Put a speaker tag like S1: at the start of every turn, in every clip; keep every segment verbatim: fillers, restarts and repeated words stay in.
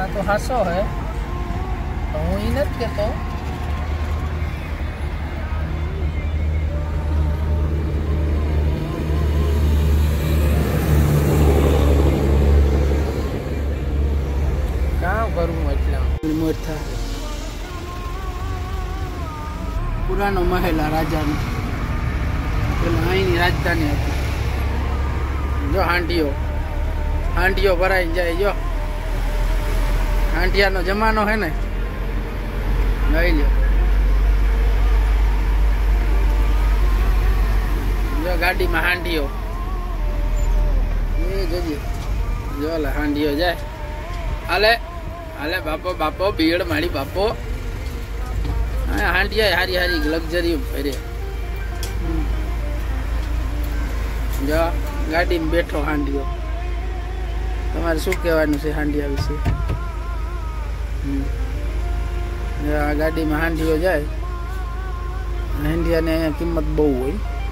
S1: तो हासो है तो हूँ ही नहीं कहतो। क्या करूँ एटला मोटा पुरानो महल राजा अहीं राजधानी हती। जो हांडियो हांडियो भराई जाए जो हांडिया नो जमानो है ने लई लो। जो गाड़ी में हांडियो ये जो जो ला हांडियो जाए हाले हाले बापो बापो भीड़ मारी बापो हांडिया हारी हारी लग्जरी फेरे जो गाड़ी में बैठो हांडियो तमारे शू कहेवानुं छे हांडिया विषे। आ गाड़ी में हांडियो जाए हांडिया ने अहींया किंमत बहु होय।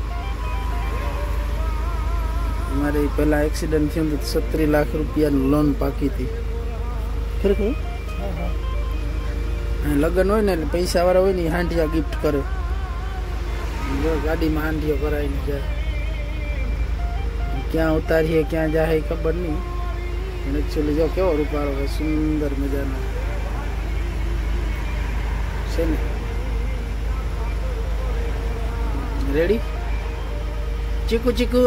S1: मारे पहला एक्सिडेंट थयो तो सत्तरी लाख रुपया लोन पाकी थी। खरेखर लगन हो ने पैसा वाला हो ने हांडिया गिफ्ट करे। जो गाड़ी में हांडियो कराई ने जाए क्या उतारी है क्या जाए खबर नहीं। एक्चुअली जो केवो रूपारो है सुंदर मजानो छे ने। रेडी चीकू चीकू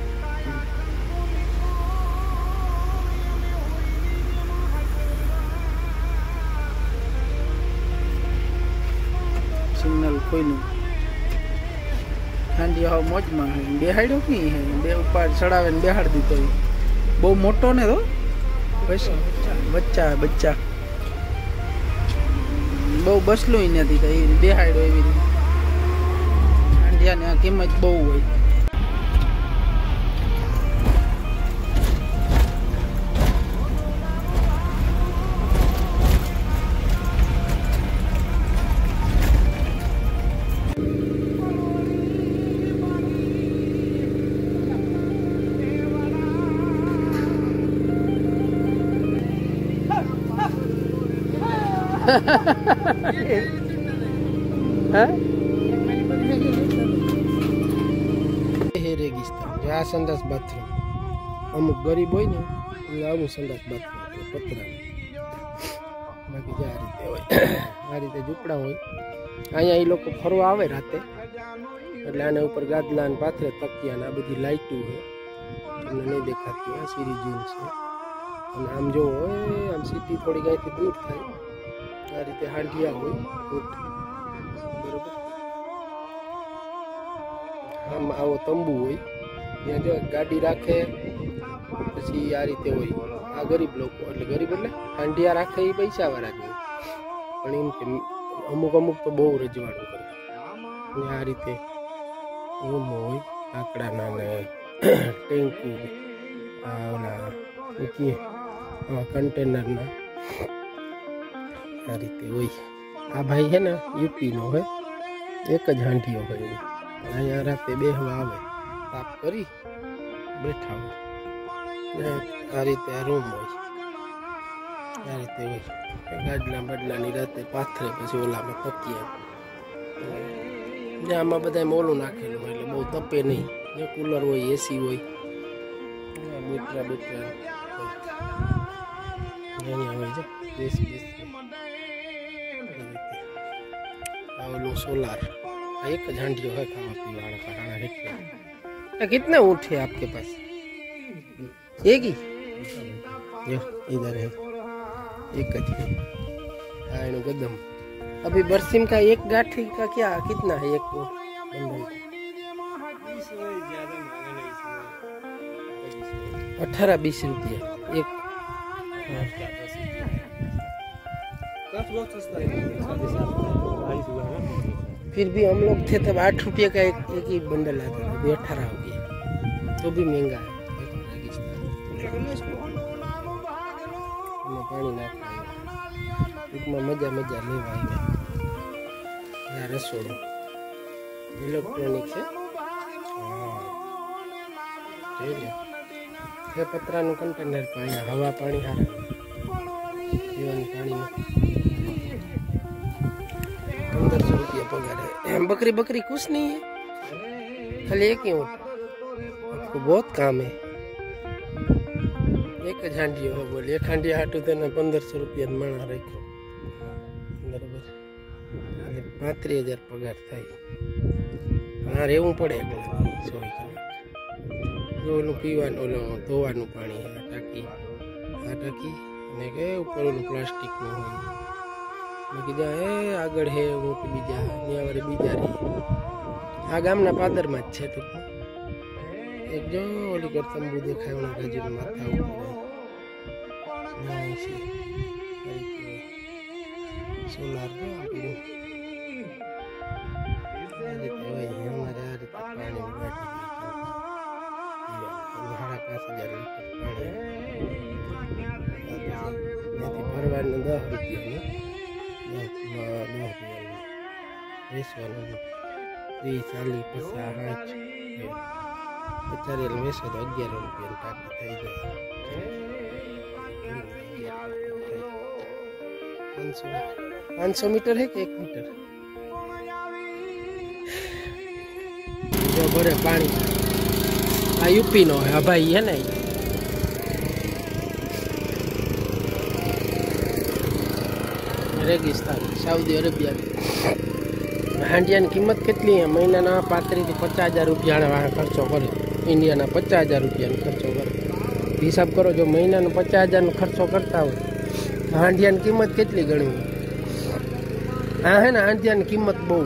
S1: सिग्नल कोई नहीं। हांडियो हाव मौज में है बेहाड़ो की है बे ऊपर चढ़ावे ने बेहाड़ दीतो। बहु मोटो ने तो बस बच्चा बच्चा बहु बसलो ही नहीं कई बेहाड़ो एवी हांडिया ने किंमत बहु होय। रेगिस्तान आ संडास बाथरूम अमुक गरीब होय ने आવું संडास बाथरूम पतरा बाकी जे आ रीते होय आ रीते झूपड़ा होय। अहींया ई लोको फरवा आवे राते એટલે આને ઉપર ગાદલા ને પાથરે તકિયા ને આ બધી લાઈટો છે તમને નહીં દેખાતી આ સીરી જીન છે। અને આમ જો આમ સિટી થોડી ગાયથી દૂર થાય आ रीते हांडिया होय बरोबर। आम आवो तंबू होय त्यां जो गाड़ी राखे पछी आ रीते होय। आ गरीब लोको એટલે गरीब એટલે हांडिया राखे ई पैसा वाळा ज पण एम के अमुक अमुक तो बहु रजवाड़ो करे ने आ रीते रूम होय आकड़ाना ने टेंकू आ ओला की कंटेनर ना आ रीते वही। आ भाई है ना यूपी नो है एक ज हांडियो है अहींया राते बेहवा आवे ताप करी बैठा हो आ रीते आ रूम होय आ रीते वही। गाडला बडला नी राते पाथरे पछी ओला में तकिया जे आमां बधाय मोलुं नाखेलुं होय એટલે बहु तपे नहीं। जे कूलर होय एसी होय बेटरा बेटरा अहींया होय जो बेस बेस आवलो सोलार एक झांडियो है खावा पीवा वाला पराना है। कितने ऊँट है आपके पास? एक ही जो इधर है एक है आयनो गदम। अभी बरसिम का एक गाठी का क्या कितना है एक वो अठारह बीस रुपये एक। फिर भी हम लोग थे तब आठ रुपये का एक एक ही बंडल आता था अभी अठारह हो गया तो भी महंगा है। पानी ना मजा मजा ले रसोड़ो इलेक्ट्रॉनिक है पतरा नु कंटेनर पानी हवा पानी हारा पीवानी पानी में पंद्रह सौ रुपया पगार है। बकरी बकरी कुछ नहीं है, खाली एक ही ऊँट। आपको बहुत काम है। एक ज हांडियो हो बोली, एक हांडिया हाटू तेने पंद्रह सौ रुपया माणा राख्यो बराबर। એટલે પાંત્રીસ હજાર પગાર થાય। હા રહેવું પડે ચોવીસ કલાક। જો ઓલું પીવાનું ઓલું ધોવાનું પાણી આ ટાંકી આ ટાંકી અને કે ઉપર ઓલું પ્લાસ્ટિકનું હોય। મેં કીધા હે આગળ હે ઊંટ બીજા ત્યાં વળી બીજા રહી। આ ગામના પાદરમાં જ છે ટૂંકમાં। એક જો ઓલી કર તંબુ દેખાય ઓલા ગજુની માથા ઉપર सोलार हमारे आ रीते पानी में बैठी साढ़ा पांच हजार लीटर पानी भरवा दस रुपया दस रुपया वेचवा तीस चालीस पचास साठ पचास वेचो तो अगियार रुपया टाकी थी जाए। पाँच सौ मीटर है कि एक मीटर जो भरे पानी आ यूपी नो है भाई है ना। रेगिस्तान सऊदी अरेबिया हांडिया की कीमत कितनी है? महीना पात्री थी पचास हजार रुपया खर्चो करे। इंडिया ना पचास हजार रुपया खर्चो करे। हिसाब करो जो महीना पचास हजार खर्चो करता हो हांडिया की कीमत कितनी गणी है? हाँ है ना हांडिया की कीमत बहुत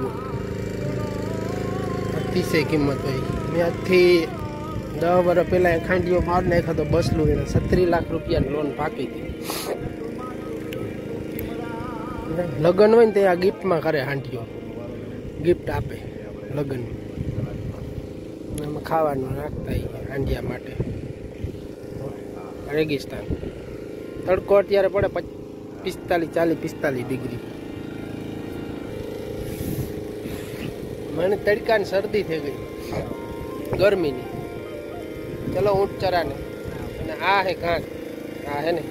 S1: अतिशय कीमत है। मैं आज थी दस वर्ष पहला एक हांडियो मार नाखो तो बस लू सत्तरी लाख रुपया लोन पाकी थी। लगन हो आ गिफ्ट में करे हांडियो गिफ्ट आपे लगन में खावा नाखता हांडिया माटे। रेगिस्तान तड़को अत्यारे पड़े पिस्तालीस चालीस पिस्तालीस डिग्री। मैंने तड़का ने सर्दी थी गई गर्मी नहीं। चलो ऊँट चरा ने आ है घाट आ है ने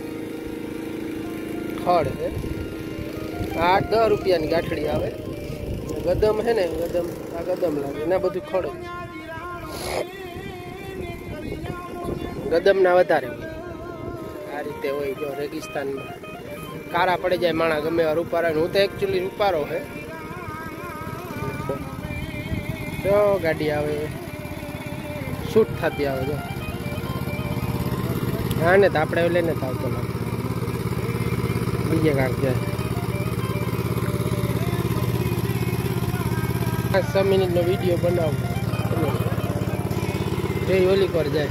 S1: खड़ है आठ दस रुपया की गाठड़ी आवे। गदम है ने गदम आ गदम लागे ना बधु खड़ गदम ना वधारे आ रीते हो जो रेगिस्तान में कारा पड़ी जाए माणा गमे रूपारा। हूँ तो एक्चुअली रूपारो है। जो गाड़ी आवे शूट थती आवे जो हाँ ने तो आपणे लेने तो आवतो ना बीजे कांक जाए। पांच छ मिनिट नो वीडियो बनाव जो ओली कर जाए।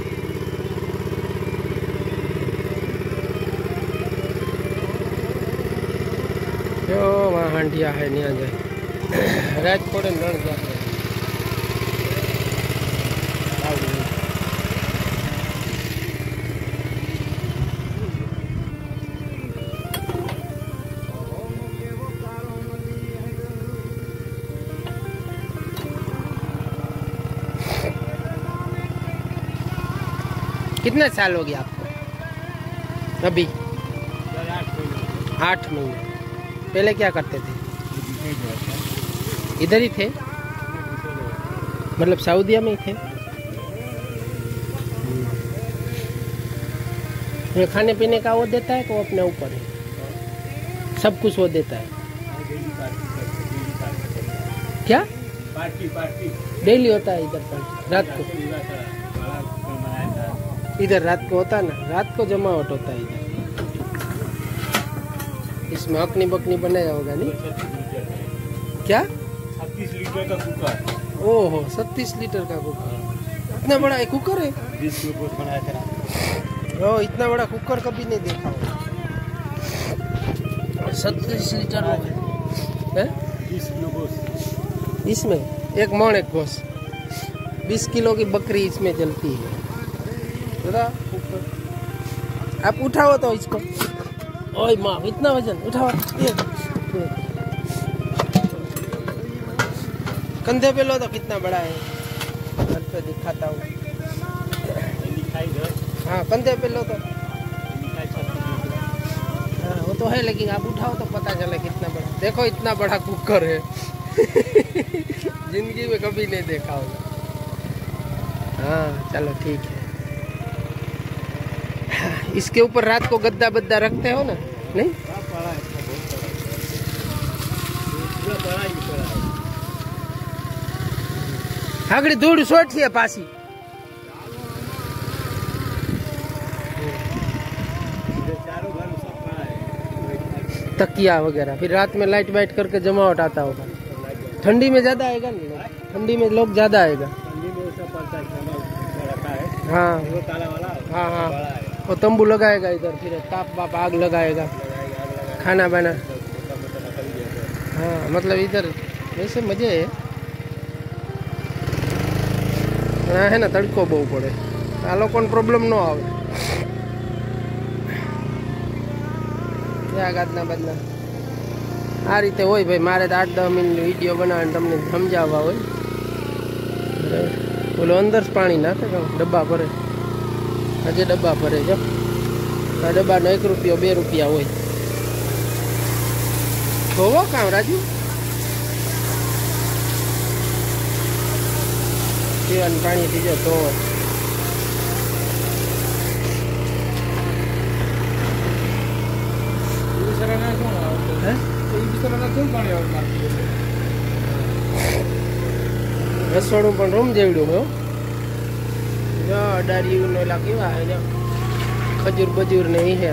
S1: जो वहाँ हांडिया है न्या जाए राजकोट रण जाते कितना साल हो गया आपको? अभी आठ महीने। पहले क्या करते थे? इधर ही थे मतलब सऊदीया में ही थे। ये खाने पीने का वो देता है को अपने ऊपर है? सब कुछ वो देता है क्या? पार्टी पार्टी डेली होता है इधर पार्टी रात को। इधर रात को होता है ना, रात को जमावट होता है इधर। इसमें अकनी बकनी बनाया होगा नहीं क्या? छत्तीस लीटर का कुकर। ओहो छत्तीस लीटर का कुकर। इतना बड़ा है कुकर है? बीस किलो बनाया था। ओ इतना बड़ा कुकर कभी नहीं देखा होगा। छत्तीस लीटर है बीस किलो गोश्त इसमें। एक मण एक गोश्त बीस किलो की बकरी इसमें जलती है। आप उठाओ तो इसको। ओए माँ इतना वजन उठाओ। कंधे पे लो तो कितना बड़ा है तो दिखाता हूँ। हाँ कंधे पे लो तो तो है, लेकिन आप उठाओ तो पता चले कितना बड़ा। देखो इतना बड़ा कुकर है जिंदगी में कभी नहीं देखा होगा। हाँ चलो ठीक है। इसके ऊपर रात को गद्दा बद्दा रखते हो ना? नहीं आगड़ी धूड़ सोट है पासी। तकिया वगैरह फिर रात में लाइट वाइट करके जमावट आता होगा। ठंडी में ज्यादा आएगा ना? ठंडी में लोग ज्यादा आएगा। हाँ हाँ हाँ वो तंबू लगाएगा इधर, फिर ताप बाप आग लगाएगा, खाना बना। हाँ मतलब इधर वैसे मजे है। हाँ है ना, तड़को बहु पड़े, आ लोग प्रॉब्लम न आवे। क्या गादना बदना आ रीते होय भाई। मारे तो आठ दस मिनिट वीडियो बनावे तमने समझावा होय। बोलो अंदर पानी नाखे डब्बा भरे, हजे डब्बा भरे जो आ डब्बा नो एक रुपया बे रुपया होय। धोवो काम राजू पीवानुं पाणी थी जाए तो रसोड़ू पण रूम जेवड़ू हो। जो अडारी नो केवा है जो खजूर बजूर नहीं है।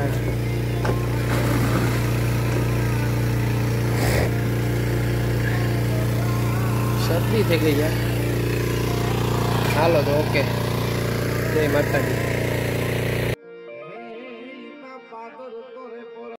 S1: सर्दी थी गई है। हालो तो ओके, जय माता दी।